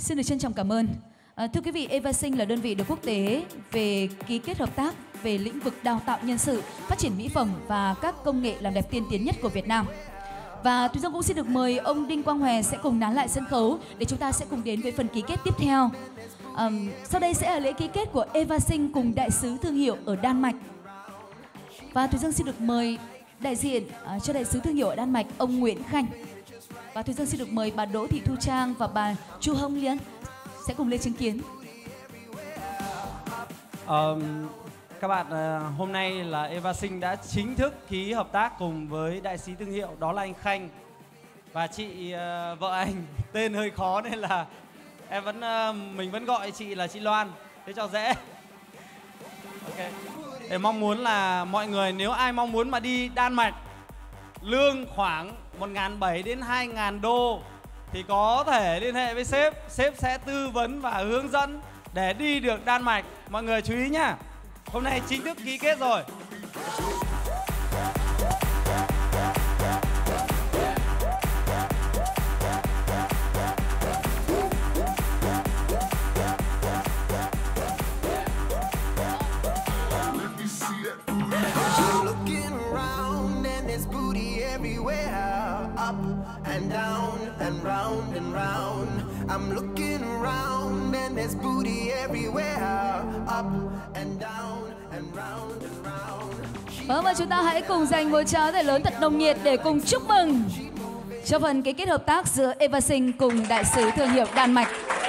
Xin được trân trọng cảm ơn. Thưa quý vị, Evasinh là đơn vị được quốc tế về ký kết hợp tác về lĩnh vực đào tạo nhân sự, phát triển mỹ phẩm và các công nghệ làm đẹp tiên tiến nhất của Việt Nam. Và Thúy Dương cũng xin được mời ông Đinh Quang Hòe sẽ cùng nán lại sân khấu để chúng ta sẽ cùng đến với phần ký kết tiếp theo. Sau đây sẽ là lễ ký kết của Evasinh cùng đại sứ thương hiệu ở Đan Mạch. Và Thúy Dương xin được mời đại diện cho đại sứ thương hiệu ở Đan Mạch, ông Nguyễn Khanh. Và Thúy Dương xin được mời bà Đỗ Thị Thu Trang và bà Chu Hồng Liên sẽ cùng lên chứng kiến. Các bạn, hôm nay là Evasinh đã chính thức ký hợp tác cùng với đại sứ thương hiệu, đó là anh Khanh. Và chị vợ anh tên hơi khó nên là mình vẫn gọi chị là chị Loan, thế cho dễ. Ok. Để mong muốn là mọi người, nếu ai mong muốn mà đi Đan Mạch, lương khoảng 1.700 đến 2.000 đô thì có thể liên hệ với sếp. Sếp sẽ tư vấn và hướng dẫn để đi được Đan Mạch. Mọi người chú ý nhá. Hôm nay chính thức ký kết rồi. And down and round and round. I'm looking around and there's booty everywhere. Up and down and round and round. Vâng, và chúng ta hãy cùng dành một tràng tay lớn thật nồng nhiệt để cùng chúc mừng cho phần ký kết hợp tác giữa Evasinh cùng đại sứ thương hiệu Đan Mạch.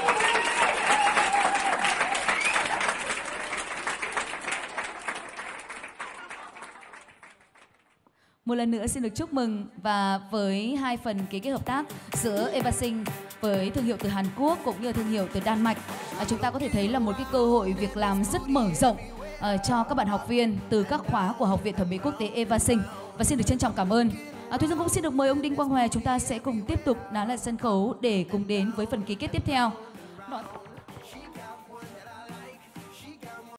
Một lần nữa xin được chúc mừng, và với hai phần ký kết hợp tác giữa Evasinh với thương hiệu từ Hàn Quốc cũng như thương hiệu từ Đan Mạch, chúng ta có thể thấy là một cái cơ hội việc làm rất mở rộng cho các bạn học viên từ các khóa của Học viện Thẩm mỹ Quốc tế Evasinh. Và xin được trân trọng cảm ơn. Thúy Dương cũng xin được mời ông Đinh Quang Hòe, chúng ta sẽ cùng tiếp tục nán lại sân khấu để cùng đến với phần ký kết tiếp theo.